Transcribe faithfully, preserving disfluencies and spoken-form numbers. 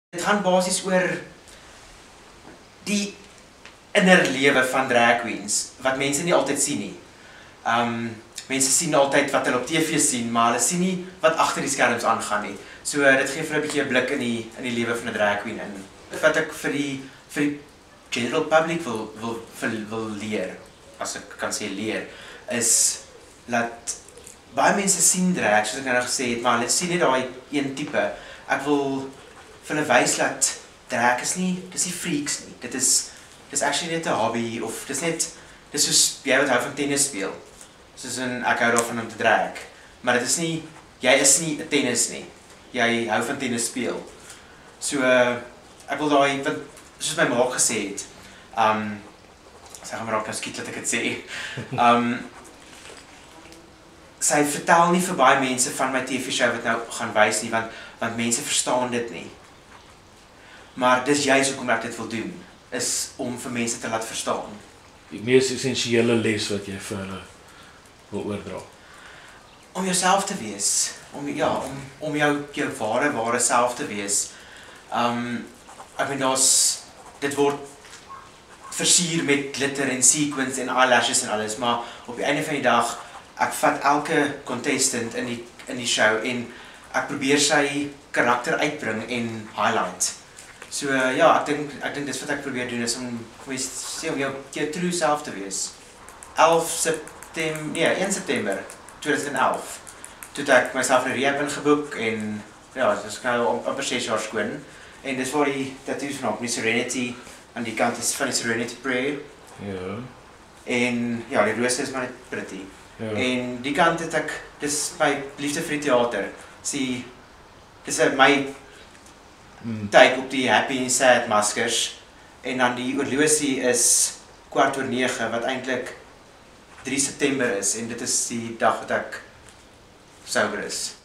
Dit gaan basies oor die innerlewe van drag queens, wat mense nie altyd sien nie. Um, mense sien altyd wat hulle op T V sien, maar hulle sien nie wat agter die skerms aangaan nie. So dit gee vir 'n bietjie 'n blik in die in die lewe van 'n drag queen in. Wat ek vir die vir die general public wil wil wil, wil leer, as ek kan sê leer, is dat baie mense sien drag, soos ek nou gesê het, maar hulle sien nie daai een tipe. Ek wil vir hulle wys dat drag is nie, dis nie freaks nie. Dit is dis actually net 'n hobby, of dis net dis soos jy wat hou van tennis speel. Soos in ek hou daarvan om te drag. Maar dit is nie jy is nie 'n tennis nie. Jy hou van tennis speel. So uh, ek wil daai want soos my ma gesê het, um sy gaan maar raak nou skiet dat ek dit sê. Um sy vertel nie vir baie mense van my T V show wat nou gaan wys nie, want want mense verstaan dit nie. Maar dis juist hoekom ek dit wil doen, is om vir mense te laat verstaan. Die mees essensiële les wat jy vir hulle wil oordra. Om jouself te wees, om ja, om om jou jou ware ware self te wees. Um ek bedoel daar's dit word versier met glitter en sequins en eyelashes en alles, maar op die einde van die dag ek vat elke contestant in die in die show en ek probeer sy karakter uitbring en highlight. So uh, ja, ek dink ek dink dis wat ek probeer doen, is om sê om jou jou true self te wees. elf September, nee, een September tweeduisend elf. Toe het ek myself in rehab ingeboek en ja, dis nou amper ses jaar skoon. En dis waar die tattoos van die Serenity aan die kant is van die Serenity Prayer. Ja. En ja, die rose is maar net pretty. Ja. En die kant het ek, dis my liefde vir die theater. Sien, dis my Hmm. take op die happy en sad maskers. En dan die oorlosie is kwart oor nege, wat eintlik drie September is, en dit is die dag wat ek sober is.